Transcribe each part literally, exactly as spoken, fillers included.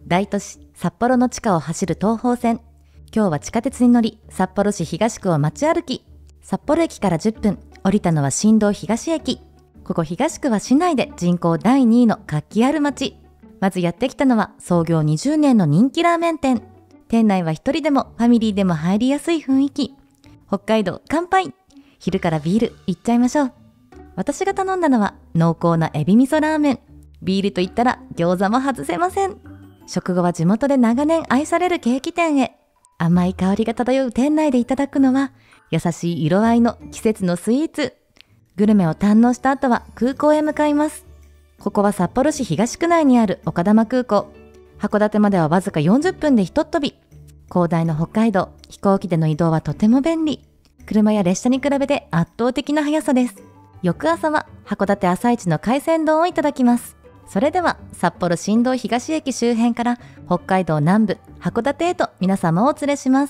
大都市札幌の地下を走る東宝線。今日は地下鉄に乗り、札幌市東区を街歩き。札幌駅からじゅっぷん、降りたのは新道東駅。ここ東区は市内で人口だいにいの活気ある街。まずやってきたのは創業にじゅうねんの人気ラーメン店。店内は一人でもファミリーでも入りやすい雰囲気。北海道乾杯。昼からビールいっちゃいましょう。私が頼んだのは濃厚なエビ味噌ラーメン。ビールと言ったら餃子も外せません。食後は地元で長年愛されるケーキ店へ。甘い香りが漂う店内でいただくのは優しい色合いの季節のスイーツ。グルメを堪能した後は空港へ向かいます。ここは札幌市東区内にある丘珠空港。函館まではわずかよんじゅっぷんでひとっ飛び。広大な北海道、飛行機での移動はとても便利。車や列車に比べて圧倒的な速さです。翌朝は函館朝市の海鮮丼をいただきます。それでは札幌新道東駅周辺から北海道南部函館へと皆様をお連れします。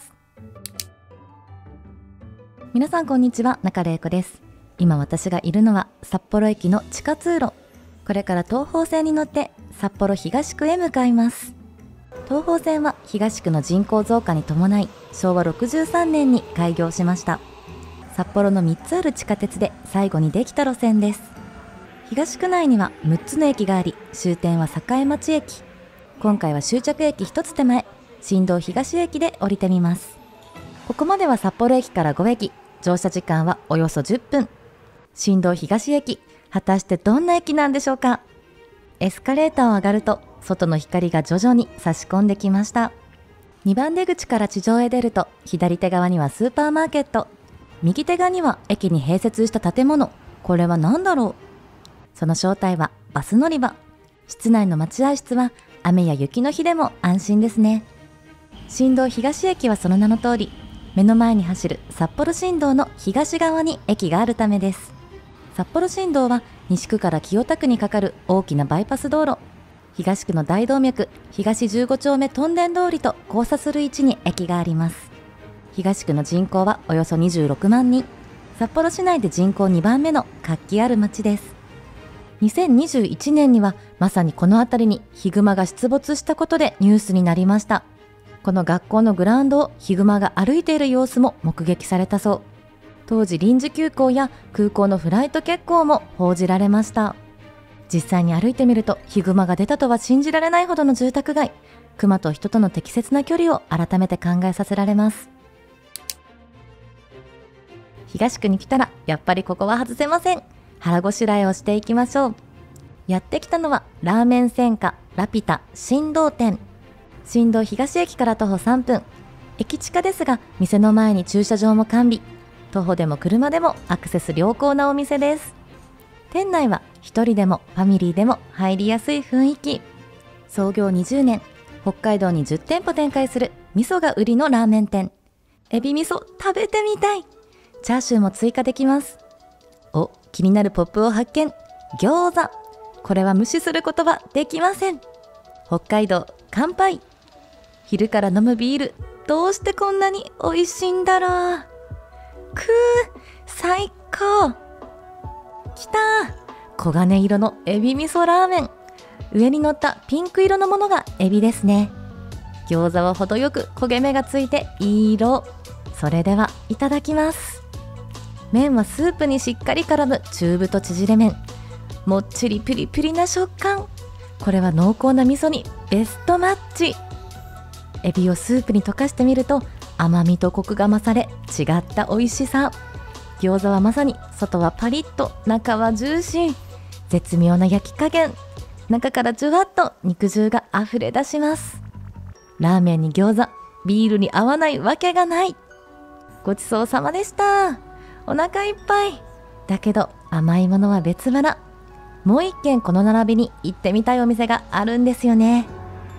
皆さんこんにちは、中玲子です。今私がいるのは札幌駅の地下通路。これから東宝線に乗って札幌東区へ向かいます。東宝線は東区の人口増加に伴いしょうわろくじゅうさんねんに開業しました。札幌のみっつある地下鉄で最後にできた路線です。東区内にはむっつの駅があり、終点は栄町駅。今回は終着駅ひとつ手前、新道東駅で降りてみます。ここまでは札幌駅からごえき、乗車時間はおよそじゅっぷん。新道東駅、果たしてどんな駅なんでしょうか。エスカレーターを上がると外の光が徐々に差し込んできました。にばん出口から地上へ出ると左手側にはスーパーマーケット、右手側には駅に併設した建物。これは何だろう。その正体はバス乗り場。室内の待合室は雨や雪の日でも安心ですね。新道東駅はその名の通り、目の前に走る札幌新道の東側に駅があるためです。札幌新道は西区から清田区にかかる大きなバイパス道路。東区の大動脈、東じゅうごちょうめ屯田通りと交差する位置に駅があります。東区の人口はおよそにじゅうろくまんにん。札幌市内で人口にばんめの活気ある街です。にせんにじゅういちねんにはまさにこの辺りにヒグマが出没したことでニュースになりました。この学校のグラウンドをヒグマが歩いている様子も目撃されたそう。当時臨時休校や空港のフライト欠航も報じられました。実際に歩いてみるとヒグマが出たとは信じられないほどの住宅街。クマと人との適切な距離を改めて考えさせられます。東区に来たらやっぱりここは外せません。腹ごしらえをしていきましょう。やってきたのはラーメン専科ラピュタ新道店。新道東駅から徒歩さんぷん。駅近ですが店の前に駐車場も完備。徒歩でも車でもアクセス良好なお店です。店内は一人でもファミリーでも入りやすい雰囲気。創業にじゅうねん、北海道にじゅってんぽ展開する味噌が売りのラーメン店。エビ味噌食べてみたい。チャーシューも追加できます。お、気になるポップを発見。餃子。これは無視することはできません。北海道乾杯。昼から飲むビール、どうしてこんなに美味しいんだろう。くー、最高。きたー。黄金色のエビ味噌ラーメン。上に乗ったピンク色のものがエビですね。餃子は程よく焦げ目がついていい色。それではいただきます。麺はスープにしっかり絡む中太縮れ麺。もっちりプリプリな食感。これは濃厚な味噌にベストマッチ。エビをスープに溶かしてみると甘みとコクが増され違った美味しさ。餃子はまさに外はパリッと中はジューシー。絶妙な焼き加減。中からじゅわっと肉汁があふれ出します。ラーメンに餃子、ビールに合わないわけがない。ごちそうさまでした。お腹いっぱい。だけど甘いものは別腹。もう一軒この並びに行ってみたいお店があるんですよね。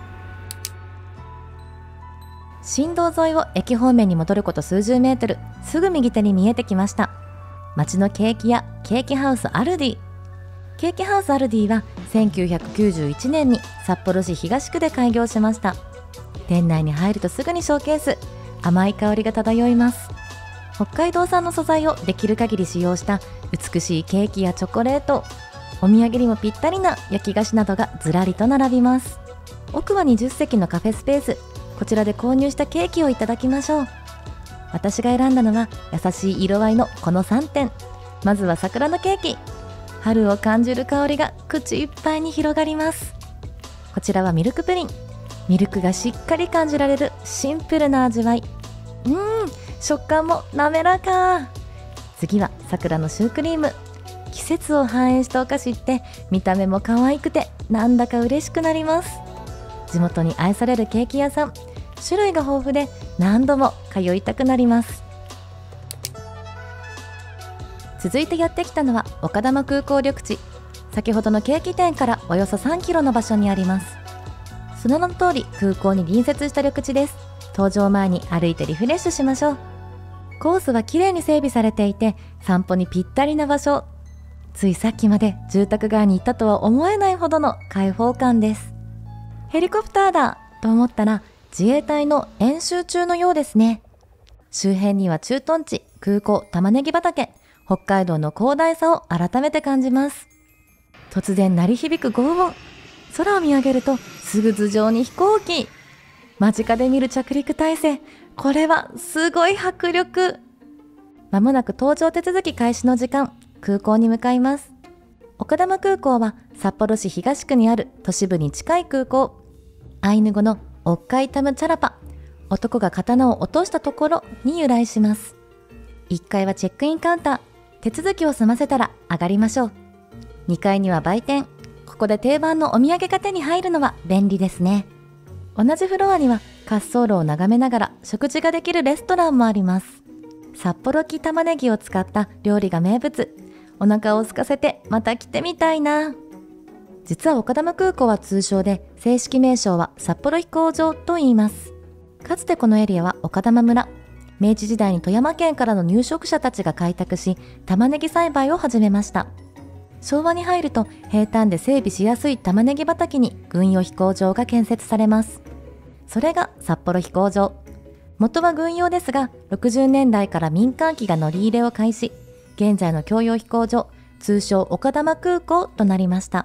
新道沿いを駅方面に戻ること数十メートル、すぐ右手に見えてきました。街のケーキ屋、ケーキハウスアルディ。ケーキハウスアルディはせんきゅうひゃくきゅうじゅういちねんに札幌市東区で開業しました。店内に入るとすぐにショーケース。甘い香りが漂います。北海道産の素材をできる限り使用した美しいケーキやチョコレート、お土産にもぴったりな焼き菓子などがずらりと並びます。 奥はにじゅっせきのカフェスペース、こちらで購入したケーキをいただきましょう。私が選んだのは優しい色合いのこのさんてん。まずは桜のケーキ。春を感じる香りが口いっぱいに広がります。こちらはミルクプリン。ミルクがしっかり感じられるシンプルな味わい。うーん、食感も滑らか。次は桜のシュークリーム。季節を反映したお菓子って見た目も可愛くてなんだか嬉しくなります。地元に愛されるケーキ屋さん、種類が豊富で何度も通いたくなります。続いてやってきたのは丘珠空港緑地。先ほどのケーキ店からおよそさんキロの場所にあります。その名の通り空港に隣接した緑地です。搭乗前に歩いてリフレッシュしましょう。コースはきれいに整備されていて散歩にぴったりな場所。ついさっきまで住宅街に行ったとは思えないほどの開放感です。ヘリコプターだと思ったら自衛隊の演習中のようですね。周辺には駐屯地、空港、玉ねぎ畑、北海道の広大さを改めて感じます。突然鳴り響く轟音。空を見上げるとすぐ頭上に飛行機。間近で見る着陸態勢。これはすごい迫力。まもなく搭乗手続き開始の時間。空港に向かいます。丘珠空港は札幌市東区にある都市部に近い空港。アイヌ語のオッカイタムチャラパ、男が刀を落としたところに由来します。いっかいはチェックインカウンター。手続きを済ませたら上がりましょう。にかいには売店。ここで定番のお土産が手に入るのは便利ですね。同じフロアには滑走路を眺めながら食事ができるレストランもあります。札幌黄玉ねぎを使った料理が名物。お腹を空かせてまた来てみたいな。実は丘珠空港は通称で正式名称は札幌飛行場と言います。かつてこのエリアは丘珠村。明治時代に富山県からの入植者たちが開拓し、玉ねぎ栽培を始めました。昭和に入ると平坦で整備しやすい玉ねぎ畑に軍用飛行場が建設されます。それが札幌飛行場。元は軍用ですが、ろくじゅうねんだいから民間機が乗り入れを開始。現在の共用飛行場、通称丘珠空港となりました。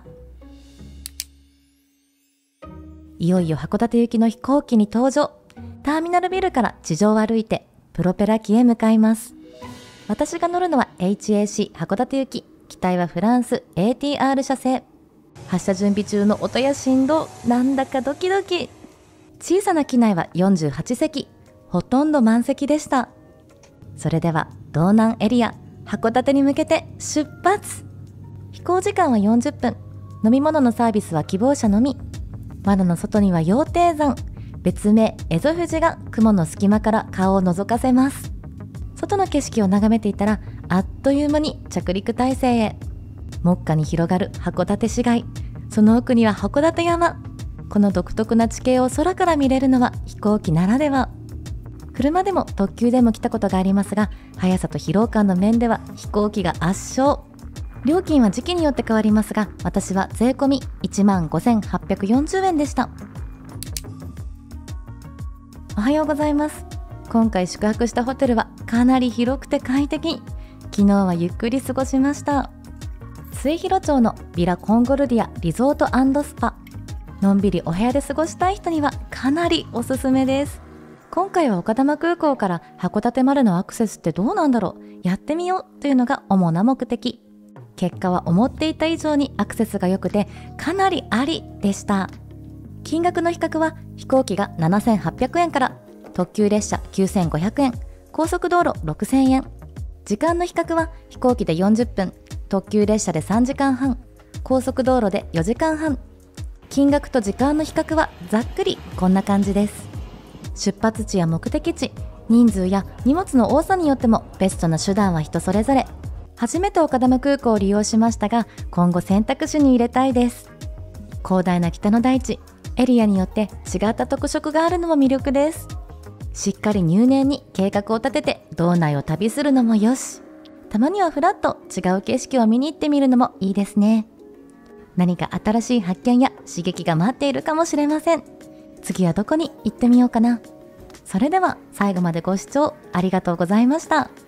いよいよ函館行きの飛行機に搭乗。ターミナルビルから地上を歩いてプロペラ機へ向かいます。私が乗るのは エイチエーシー 函館行き。機体はフランス エーティーアール 社製。発車準備中の音や振動、なんだかドキドキ。小さな機内はよんじゅうはちせき。ほとんど満席でした。それでは道南エリア函館に向けて出発。飛行時間はよんじゅっぷん。飲み物のサービスは希望者のみ。窓の外には羊蹄山、別名エゾ富士が雲の隙間から顔を覗かせます。外の景色を眺めていたらあっという間に着陸態勢へ。目下に広がる函館市街、その奥には函館山。この独特な地形を空から見れるのは飛行機ならでは。車でも特急でも来たことがありますが、速さと疲労感の面では飛行機が圧勝。料金は時期によって変わりますが、私は税込み いちまんごせんはっぴゃくよんじゅうえんでした。おはようございます。今回宿泊したホテルはかなり広くて快適。昨日はゆっくり過ごしました。末広町のビラコンゴルディアリゾート&スパ。のんびりお部屋で過ごしたい人にはかなりおすすめです。今回は丘珠空港から函館までのアクセスってどうなんだろう、やってみようというのが主な目的。結果は思っていた以上にアクセスが良くてかなりありでした。金額の比較は飛行機がななせんはっぴゃくえんから、特急列車きゅうせんごひゃくえん、高速道路ろくせんえん。時間の比較は飛行機でよんじゅっぷん、特急列車でさんじかんはん、高速道路でよじかんはん。金額と時間の比較はざっくりこんな感じです。出発地や目的地、人数や荷物の多さによってもベストな手段は人それぞれ。初めて丘珠空港を利用しましたが、今後選択肢に入れたいです。広大な北の大地、エリアによって違った特色があるのも魅力です。しっかり入念に計画を立てて道内を旅するのもよし、たまにはふらっと違う景色を見に行ってみるのもいいですね。何か新しい発見や刺激が待っているかもしれません。次はどこに行ってみようかな。それでは最後までご視聴ありがとうございました。